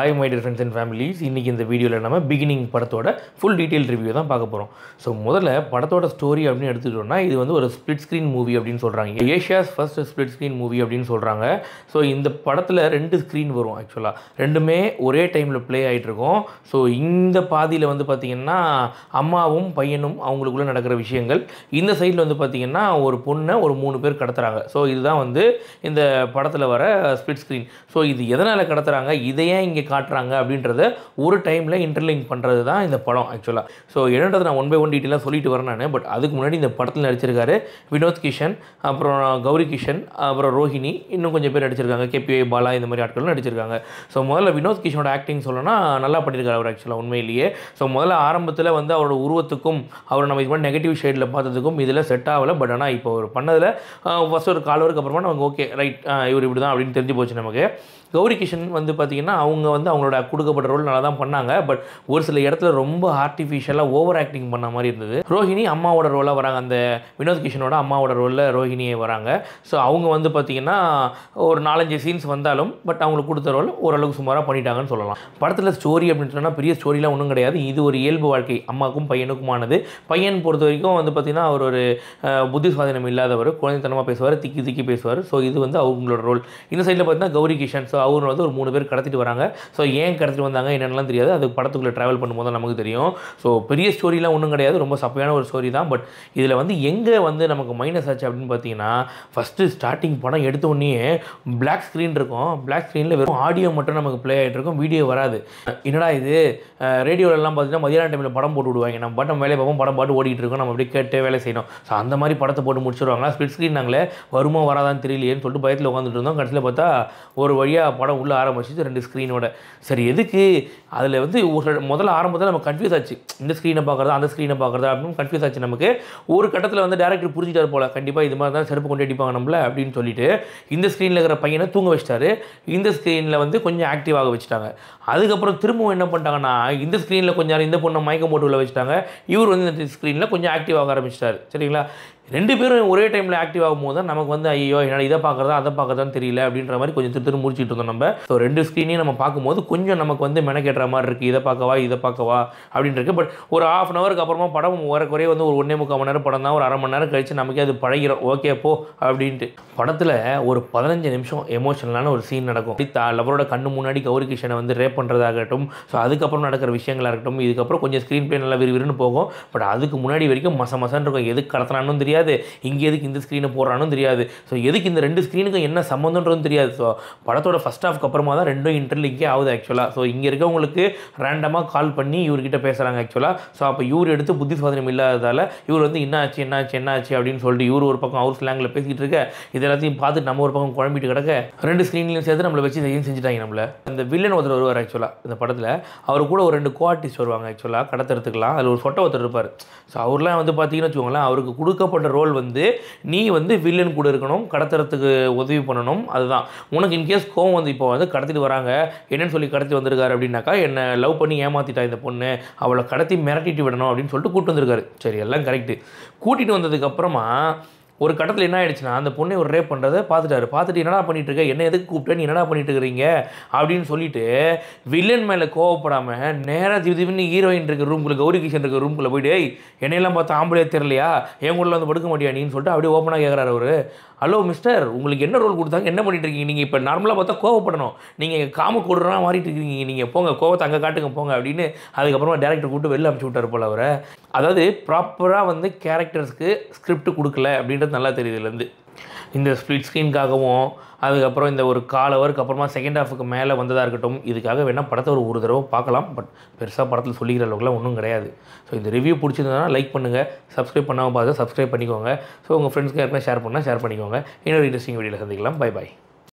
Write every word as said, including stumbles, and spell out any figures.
Hi my dear friends and families. இன்னைக்கு இந்த வீடியோல நம்ம பிகினிங் படத்தோட full detail review தான் பார்க்க போறோம். சோ முதல்ல படத்தோட ஸ்டோரி அப்படி எடுத்துக்கிட்டோம்னா இது வந்து ஒரு ஸ்பிளிட் ஸ்கிரீன் மூவி அப்படினு சொல்றாங்க. Asia's first split screen movie அப்படினு சொல்றாங்க. சோ இந்த படத்துல ரெண்டு ஸ்கிரீன் வரும் एक्चुअली. ரெண்டுமே ஒரே டைம்ல ப்ளே ஆயிட்டு இருக்கும். சோ இந்த பாதியில வந்து பாத்தீங்கன்னா அம்மாவும் பையனும் அவங்களுக்குள்ள நடக்கிற விஷயங்கள். இந்த சைடுல வந்து பாத்தீங்கன்னா ஒரு பொண்ணை ஒரு மூணு பேர் கடத்துறாங்க. சோ இதுதான் வந்து இந்த படத்துல வர ஸ்பிளிட் ஸ்கிரீன். சோ இது எதனால கடத்துறாங்க இதையே இங்க காட்றாங்க அப்படின்றத ஒரு டைம்ல இன்டர்லிங்க் பண்றது தான் இந்த படம் एक्चुअली. சோ என்னன்றத நான் ஒன் பை ஒன் டீடைலா சொல்லிட்டு வரேன் நானே. பட் அதுக்கு முன்னாடி இந்த படத்துல நடிச்சிருக்காரு vinoth Kishan, அப்புறம் Gowri Kishan, அப்புறம் Rohini, இன்னும் கொஞ்சம் பேர் நடிச்சிருக்காங்க. கேபிஐ பாலா இந்த மாதிரி ஆட்கள் நடிச்சிருக்காங்க. சோ முதல்ல vinoth Kishan ஓட ஆக்டிங் சொல்லணும்னா நல்லா பண்ணிருக்காரு அவர் एक्चुअली உண்மையிலேயே. சோ முதல்ல ஆரம்பத்துல வந்து அவரோட உருவத்துக்கும் அவர் நம்ம இது நெகட்டிவ் ஷேட்ல பார்த்ததுக்கும் இதுல செட் ஆகல. பட் ஆனா இப்போ அவர் பண்ணதுல ஃபர்ஸ்ட் ஒரு கால் வருக்கு அப்புறமா நமக்கு ஓகே ரைட் இவர் இப்படி தான் அப்படின்னு தெரிஞ்சு போச்சு நமக்கு. Gowri Kishan வந்து பார்த்தீங்கன்னா அவங்க வந்து அவங்களோட கொடுக்கப்பட்ட ரோல் நல்லா தான் பண்ணாங்க. பட் ஒரு சில இடத்துல ரொம்ப ஆர்டிஃபிஷியலாக ஓவர் ஆக்டிங் பண்ண மாதிரி இருந்தது. ரோஹினி அம்மாவோட ரோலாக வராங்க. அந்த vinoth Kishanோட அம்மாவோட ரோலில் ரோஹினியே வராங்க. ஸோ அவங்க வந்து பார்த்தீங்கன்னா ஒரு நாலஞ்சு சீன்ஸ் வந்தாலும் பட் அவங்களுக்கு கொடுத்த ரோல் ஓரளவுக்கு சுமாராக பண்ணிட்டாங்கன்னு சொல்லலாம். படத்தில் ஸ்டோரி அப்படின்னு சொன்னால் பெரிய ஸ்டோரிலாம் ஒன்றும் கிடையாது. இது ஒரு இயல்பு வாழ்க்கை அம்மாவுக்கும் பையனுக்குமானது. பையன் பொறுத்த வரைக்கும் வந்து பார்த்தீங்கன்னா அவர் ஒரு புத்தி சுவாதீனம் இல்லாதவர், குழந்தைத்தனமாக பேசுவார், திக்கி திக்கி பேசுவார். ஸோ இது வந்து அவங்களோட ரோல். இந்த சைடில் பார்த்தீங்கன்னா Gowri Kishan. ஸோ அவர் வந்து ஒரு மூணு பேர் கடத்திட்டு வராங்க. ஸோ ஏன் கடத்திட்டு வந்தாங்க என்னென்னலாம் தெரியாது. அது படத்துக்குள்ளே ட்ராவல் பண்ணும்போது தான் நமக்கு தெரியும். ஸோ பெரிய ஸ்டோரிலாம் ஒன்றும் கிடையாது. ரொம்ப சப்பையான ஒரு ஸ்டோரி தான். பட் இதில் வந்து எங்கே வந்து நமக்கு மைனஸ் ஆச்சு அப்படின்னு பார்த்தீங்கன்னா ஃபஸ்ட்டு ஸ்டார்டிங் படம் எடுத்த உடனே பிளாக் ஸ்க்ரீன் இருக்கும். பிளாக் ஸ்க்ரீனில் வெறும் ஆடியோ மட்டும் நமக்கு ப்ளே ஆகிட்டு இருக்கும், வீடியோ வராது. என்னடா இது ரேடியோலலாம் பார்த்தீங்கன்னா மதியான டைமில் படம் போட்டு விடுவாங்க. நம்ம பட்டம் வேலையை பார்ப்போம், படம் பாட்டு ஓடிட்டு இருக்கோம், நம்ம அப்படியே கேட்டே வேலை செய்யணும். ஸோ அந்த மாதிரி படத்தை போட்டு முடிச்சிடுவாங்களா. ஸ்பிளிட் ஸ்க்ரீன் நாங்களே வருமா வராதான்னு தெரியலையேன்னு சொல்லிட்டு பயத்தில் உட்காந்துட்டு இருந்தோம். கடைசியில் பார்த்தா ஒரு வழியாக படம் உள்ளே ஆரம்பிச்சிச்சு ரெண்டு ஸ்க்ரீனோட. சரி எதுக்கு அதில் வந்து ஒரு முதல்ல ஆரம்பத்தில் நம்ம கன்ஃபியூஸ் ஆச்சு. இந்த ஸ்க்ரீனை பார்க்குறதா அந்த ஸ்க்ரீனை பார்க்குறதா அப்படின்னு கன்ஃபியூஸ் ஆச்சு நமக்கு. ஒரு கட்டத்தில் வந்து டேரக்டர் புரிஞ்சிட்டார் போல, கண்டிப்பாக இது மாதிரி தான் செருப்பு கொண்டு அடிப்பாங்க நம்மள அப்படின்னு சொல்லிட்டு இந்த ஸ்க்ரீனில் இருக்கிற பையனை தூங்க வச்சிட்டாரு. இந்த ஸ்க்ரீனில் வந்து கொஞ்சம் ஆக்டிவாக வச்சுட்டாங்க. அதுக்கப்புறம் திரும்பவும் என்ன பண்ணிட்டாங்கன்னா இந்த ஸ்க்ரீனில் கொஞ்சம் நேரம் இந்த பொண்ணை மயக்கம் போட்டு உள்ள வச்சுட்டாங்க. இவர் வந்து இந்த ஸ்க்ரீனில் கொஞ்சம் ஆக்டிவாக ஆரம்பிச்சிட்டாரு. சரிங்களா. ரெண்டு பேரும் ஒரே டைமில் ஆக்டிவ் ஆகும்போது தான் நமக்கு வந்து ஐயோ என்ன இதை பார்க்குறதா அதை பார்க்குறதான்னு தெரியல அப்படின்ற மாதிரி கொஞ்சம் திரு திரு முடிச்சுட்டு இருந்தோம் நம்ம. ஸோ ரெண்டு ஸ்க்ரீனையும் நம்ம பார்க்கும்போது கொஞ்சம் நமக்கு வந்து மெனக்கேற்ற மாதிரி இருக்குது. இதை பார்க்கவா இதை பார்க்கவா அப்படின்ட்டு. பட் ஒரு ஹாஃப் அன் ஹவருக்கு அப்புறமா படம் வரக்குறைய வந்து ஒரு ஒன்றே முக்கால் மணி நேரம் படம் தான். ஒரு அரை மணி நேரம் கழிச்சு நமக்கே அது பழகிறோம். ஓகே போ அப்படின்ட்டு. படத்தில் ஒரு பதினஞ்சு நிமிஷம் எமோஷனலான ஒரு சீன் நடக்கும். லவரோட கண்ணு முன்னாடி Gowri Kishan வந்து ரேப் பண்ணுறதாகட்டும், ஸோ அதுக்கப்புறம் நடக்கிற விஷயங்களாக இருக்கட்டும், இதுக்கப்புறம் கொஞ்சம் ஸ்க்ரீன் பிளே நல்லா விறுவிறுன்னு போகும். பட் அதுக்கு முன்னாடி வரைக்கும் மச மசன்னு இருக்கும். எதுக்கு கடத்தினான்னு தெரியாது, இங்கே எதுக்கு இந்த ஸ்க்ரீனை போடுறானும் தெரியாது. ஸோ எதுக்கு இந்த ரெண்டு ஸ்க்ரீனுக்கும் என்ன சம்மந்தன்றதும் தெரியாது. ஸோ படத்தோட ஃபஸ்ட் ஹாஃப்க்கு அப்புறமா தான் ரெண்டும் இன்டர்லிங்கே ஆகுது ஆக்சுவலாக. ஸோ இங்கே இருக்கவங்களுக்கு ரேண்டமாக கால் பண்ணி இவர்கிட்ட பேசுகிறாங்க ஆக்சுவலாக. ஸோ அப்போ இவர் எடுத்து புத்தி சுவாதீனம் இல்லாததால் இவர் வந்து என்னாச்சு என்னாச்சு என்னாச்சு அப்படின்னு சொல்லிட்டு இவர் ஒரு பக்கம் அவர் ஸ்லாங்கில் பேசிகிட்டு இருக்க, இது எல்லாத்தையும் பார்த்துட்டு நம்ம ஒரு பக்கம் குழம்பிட்டு கிடக்க ரெண்டு ஸ்க்ரீன்லையும் சேர்த்து நம்மளை வச்சு இதையும் செஞ்சுட்டாங்க நம்மளை. இந்த வில்லன் ஒருத்தர் வருவார் ஆக்சுவலாக இந்த படத்தில். அவர் கூட ஒரு ரெண்டு கோ ஆர்டிஸ்ட் வருவாங்க ஆக்சுவலாக கடத்துறதுக்குலாம். அதில் ஒரு சொட்டை ஒருத்தர் இருப்பார். ஸோ அவர்லாம் வந்து பார்த்தீங்கன்னு வச்சுக்கோங்களேன், அவருக்கு கொடுக்கப்பட்ட ரோல் வந்து நீ வந்து வில்லன் கூட இருக்கணும், கடத்துறதுக்கு உதவி பண்ணணும். அதுதான் உனக்கு இன்கேஸ் கோவம் வந்து இப்போ வந்து கடத்திட்டு வராங்க என்னன்னு சொல்லி கடத்தி வந்திருக்காரு அப்படின்னாக்கா என்னை லவ் பண்ணி ஏமாற்றிட்டா இந்த பொண்ணு, அவளை கடத்தி மிரட்டிட்டு விடணும் அப்படின்னு சொல்லிட்டு கூப்பிட்டு வந்திருக்காரு. சரி எல்லாம் கரெக்டு. கூட்டிகிட்டு வந்ததுக்கப்புறமா ஒரு கட்டத்தில் என்ன ஆயிடுச்சுன்னா அந்த பொண்ணை ஒரு ரேப் பண்ணுறதை பார்த்துட்டாரு. பார்த்துட்டு என்னடா பண்ணிட்டு இருக்க, என்ன எதுக்கு கூப்பிட்டேன், நீ என்னடா பண்ணிட்டு இருக்கிறீங்க அப்படின்னு சொல்லிட்டு வில்லன் மேலே கோவப்படாமல் நேராக திவி திவின்னு ஹீரோயின் இருக்க ரூம்குள்ளே Gowri Kishan இருக்க ரூம்குள்ளே போய்ட்டு ஏய் என்னையெல்லாம் பார்த்து ஆம்பளையே தெரியலையா, என் கூட வந்து படுக்க மாட்டியா நீன்னு சொல்லிட்டு அப்படியே ஓப்பனாக கேட்குறாரு அவர். ஹலோ மிஸ்டர், உங்களுக்கு என்ன ரோல் கொடுத்தாங்க, என்ன பண்ணிட்டு இருக்கீங்க நீங்கள்? இப்போ நார்மலாக பார்த்தா கோவப்படணும், நீங்கள் காம கொடுறா மாறிட்டு இருக்கீங்க, நீங்கள் போங்க கோவத்தை அங்கே காட்டுங்க போங்க அப்படின்னு. அதுக்கப்புறமா டேரக்டர் கூப்பிட்டு வெளில அனுப்பிச்சு விட்டார் போல் அவரை. அதாவது ப்ராப்பராக வந்து கேரக்டர்ஸ்க்கு ஸ்கிரிப்ட் கொடுக்கல அப்படின்றது நல்லா தெரியுது இதுலேருந்து. இந்த ஸ்ப்ளிட் ஸ்க்ரீனுக்காகவும் அதுக்கப்புறம் இந்த ஒரு கால் ஹவருக்கு அப்புறமா செகண்ட் ஹாஃபுக்கு மேலே வந்ததாக இருக்கட்டும், இதுக்காக வேணால் படத்தை ஒரு ஒரு தடவை பார்க்கலாம். பட் பெருசாக படத்தில் சொல்லிக்கிற அளவுக்குலாம் ஒன்றும் கிடையாது. ஸோ இந்த ரிவ்யூ பிடிச்சிருந்ததுனா லைக் பண்ணுங்கள், சப்ஸ்கிரைப் பண்ணாமல் பார்த்து சப்ஸ்கிரைப் பண்ணிக்கோங்க. ஸோ உங்கள் ஃப்ரெண்ட்ஸ்க்கு யாருக்குன்னா ஷேர் பண்ணால் ஷேர் பண்ணிக்கோங்க. இன்னொரு இன்ட்ரெஸ்டிங் வீடியோவில் சந்திக்கலாம். பை பாய்.